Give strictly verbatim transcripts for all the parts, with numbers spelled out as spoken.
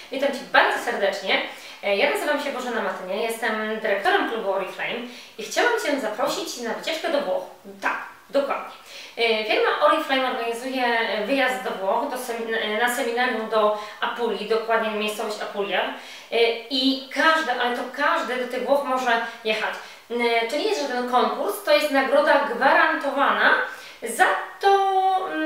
Witam Cię bardzo serdecznie. Ja nazywam się Bożena Matynia, jestem dyrektorem klubu Oriflame i chciałam Cię zaprosić na wycieczkę do Włoch. Tak, dokładnie. Firma Oriflame organizuje wyjazd do Włoch, do sem na seminarium do Apulii, dokładnie miejscowość Apulia. I każdy, ale to każdy do tych Włoch może jechać. To nie jest żaden konkurs, to jest nagroda gwarantowana za to,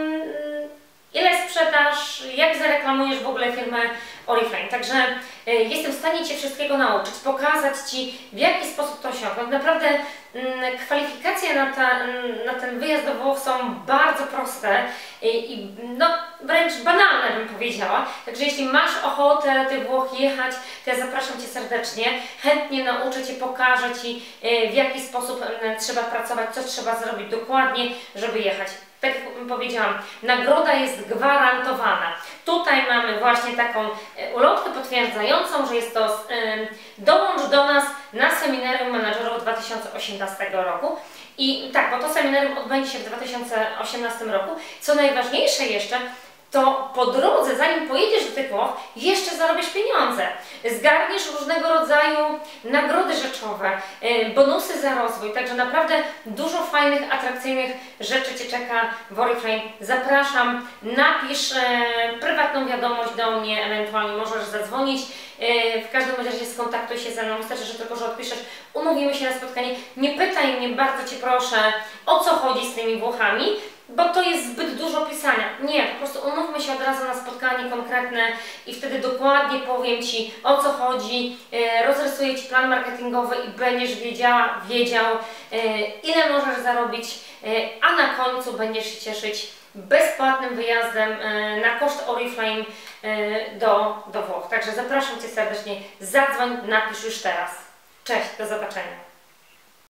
ile sprzedaż, jak zareklamujesz w ogóle firmę Oriflame. Także y, jestem w stanie Cię wszystkiego nauczyć, pokazać Ci, w jaki sposób to osiągnąć. Naprawdę y, kwalifikacje na, ta, y, na ten wyjazd do Włoch są bardzo proste y, i no, wręcz banalne, bym powiedziała. Także jeśli masz ochotę do tych Włoch jechać, to ja zapraszam Cię serdecznie. Chętnie nauczę Cię, pokażę Ci, y, w jaki sposób y, trzeba pracować, co trzeba zrobić dokładnie, żeby jechać. Tak jak powiedziałam, nagroda jest gwarantowana. Tutaj mamy właśnie taką ulotkę potwierdzającą, że jest to y, dołącz do nas na seminarium menadżerów dwa tysiące osiemnastego roku. I tak, bo to seminarium odbędzie się w dwa tysiące osiemnastym roku. Co najważniejsze jeszcze, to po drodze, zanim pojedziesz do tych Włoch, jeszcze zarobisz pieniądze. Zgarniesz różnego rodzaju nagrody rzeczowe, bonusy za rozwój, także naprawdę dużo fajnych, atrakcyjnych rzeczy Cię czeka w Oriflame. Zapraszam, napisz e, prywatną wiadomość do mnie, ewentualnie możesz zadzwonić. E, w każdym razie skontaktuj się ze mną, wystarczy, że tylko, że odpiszesz, umówimy się na spotkanie. Nie pytaj mnie, bardzo Cię proszę, o co chodzi z tymi Włochami, bo to jest zbyt dużo pisania. Nie, po prostu umówmy się od razu na spotkanie konkretne i wtedy dokładnie powiem Ci, o co chodzi, e, rozrysuję Ci plan marketingowy i będziesz wiedziała, wiedział, e, ile możesz zarobić, e, a na końcu będziesz się cieszyć bezpłatnym wyjazdem e, na koszt Oriflame e, do, do Włoch. Także zapraszam Cię serdecznie, zadzwoń, napisz już teraz. Cześć, do zobaczenia.